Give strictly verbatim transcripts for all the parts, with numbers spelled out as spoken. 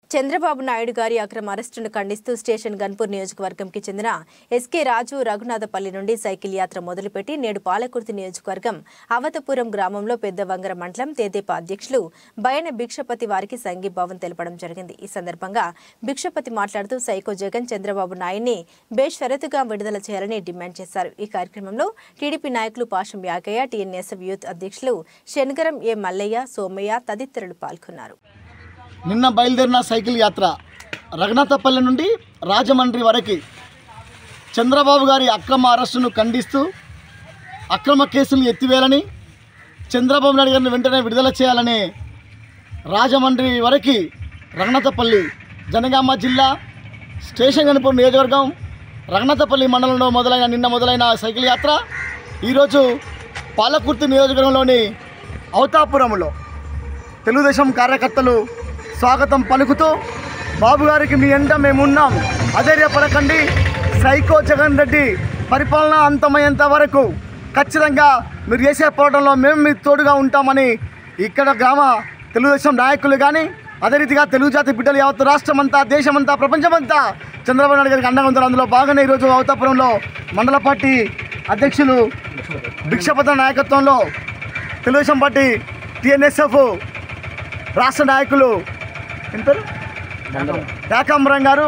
చంద్రబాబు నాయుడు గారి అక్రమ అరెస్టును ఖండిస్తూ స్టేషన్ గన్పూర్ నియోజకవర్గంకి చెందిన ఎస్కే రాజు రఘునాథపల్లి నుండి సైకిల్ యాత్ర మొదలుపెట్టి నేడు పాలకుర్తి నియోజకవర్గం అవతపురం గ్రామంలో పెద్ద వంగర మండలం తెదేపా అధ్యక్షులు బయన భిక్షపతి వారికి సంఘీభావం తెలపడం జరిగింది। ఈ సందర్భంగా భిక్షపతి మాట్లాడుతూ సైకో జగన్ చంద్రబాబు నాయుడిని బేషరతుగా విడుదల చేయాలని డిమాండ్ చేశారు। ఈ కార్యక్రమంలో టీడీపీ నాయకులు పాషం యాగయ్య, టీఎన్ఎస్ఎఫ్ యూత్ అధ్యక్షులు శనగరం ఏ మల్లయ్య, సోమయ్య తదితరులు పాల్గొన్నారు। నిన్న బయలుదేరిన సైకిల్ యాత్ర రఘునాథపల్లి నుండి రాజమండ్రి వరకు చంద్రబాబు గారి అక్రమ అరెస్టును ఖండిస్తూ అక్రమ కేసులు ఎత్తివేయాలని, చంద్రబాబు నాయుడు గారిని వెంటనే విడుదల చేయాలని రాజమండ్రి వరకు రఘునాథపల్లి జనగామ జిల్లా స్టేషన్ గన్పూర్ నియోజకవర్గం రఘునాథపల్లి మండలంలో మొదలైన నిన్న మొదలైన సైకిల్ యాత్ర ఈరోజు పాలకుర్తి నియోజకవర్గంలోని అవతాపురంలో తెలుగుదేశం కార్యకర్తలు స్వాగతం పలుకుతూ బాబు గారికి మీ ఎంట మేమున్నాం, అధైర్యపడకండి, సైకో జగన్ రెడ్డి పరిపాలన అంతమయ్యేంత వరకు ఖచ్చితంగా మీరు చేసే పోరాటంలో మేము మీకు తోడుగా ఉంటామని ఇక్కడ గ్రామ తెలుగుదేశం నాయకులు కానీ అదే రీతిగా తెలుగు జాతి బిడ్డలు యావత్ రాష్ట్రమంతా, దేశమంతా, ప్రపంచమంతా చంద్రబాబు నాయుడు గారికి అండగా ఉంటారు। అందులో బాగానే ఈరోజు అవతాపురంలో మండల పార్టీ అధ్యక్షులు భిక్షపతి నాయకత్వంలో తెలుగుదేశం పార్టీ టీఎన్ఎస్ఎఫ్ రాష్ట్ర నాయకులు పేరు యాకాంబరం గారు,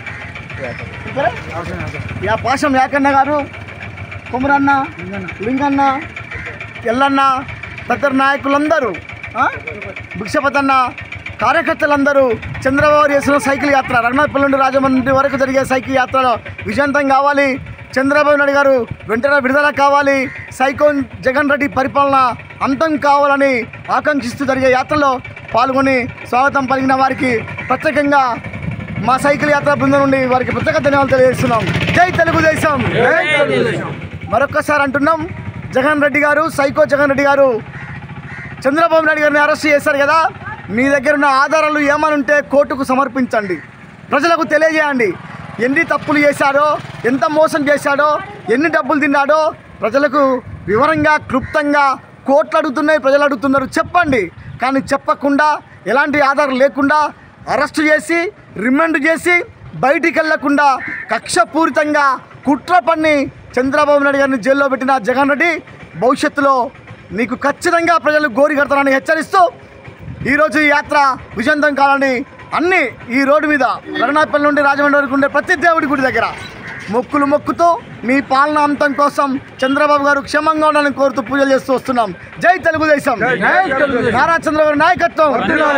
యా పాషం యాకన్న గారు, కుమరన్న, లింగన్న, ఎల్లన్న తదితర నాయకులందరూ, భిక్షపతన్న కార్యకర్తలందరూ చంద్రబాబు చేసిన సైకిల్ యాత్ర రఘునాథపల్లి నుండి రాజమండ్రి వరకు జరిగే సైకిల్ యాత్రలో విజయవంతం కావాలి, చంద్రబాబు నాయుడు గారు వెంటనే విడుదల కావాలి, సైకో జగన్ రెడ్డి పరిపాలన అంతం కావాలని ఆకాంక్షిస్తూ జరిగే యాత్రలో పాల్గొని స్వాగతం పలికిన వారికి ప్రత్యేకంగా మా సైకిల్ యాత్ర బృందం నుండి వారికి ప్రత్యేక ధన్యవాదాలు తెలియజేస్తున్నాం। జై తెలుగుదేశం। మరొక్కసారి అంటున్నాం, జగన్ రెడ్డి గారు, సైకో జగన్ రెడ్డి గారు చంద్రబాబు నాయుడు గారిని అరెస్ట్ చేశారు కదా, మీ దగ్గర ఉన్న ఆధారాలు ఏమని ఉంటే కోర్టుకు సమర్పించండి, ప్రజలకు తెలియజేయండి। ఎన్ని తప్పులు చేశాడో, ఎంత మోసం చేశాడో, ఎన్ని డబ్బులు తిన్నాడో ప్రజలకు వివరంగా క్లుప్తంగా కోర్టులు అడుగుతున్నాయి, ప్రజలు అడుగుతున్నారు, చెప్పండి। కానీ చెప్పకుండా ఎలాంటి ఆధారం లేకుండా అరెస్టు చేసి రిమాండ్ చేసి బయటికి వెళ్లకుండా కక్షపూరితంగా కుట్ర పన్ని చంద్రబాబు నాయుడు గారిని జైల్లో పెట్టిన జగన్ రెడ్డి భవిష్యత్తులో నీకు ఖచ్చితంగా ప్రజలు గోరి కడతారని హెచ్చరిస్తూ ఈరోజు ఈ యాత్ర విజయవంతం కావాలని అన్ని ఈ రోడ్డు మీద రఘునాథపల్లి నుండి రాజమండ్రి వరకు ఉండే ప్రతి దేవుడి గుడి దగ్గర మొక్కులు మొక్కుతూ మీ పాలన అంతం కోసం చంద్రబాబు గారు క్షేమంగా ఉండాలని కోరుతూ పూజలు చేస్తూ వస్తున్నాం। జై తెలుగుదేశం। నారా చంద్రబాబు నాయకత్వం।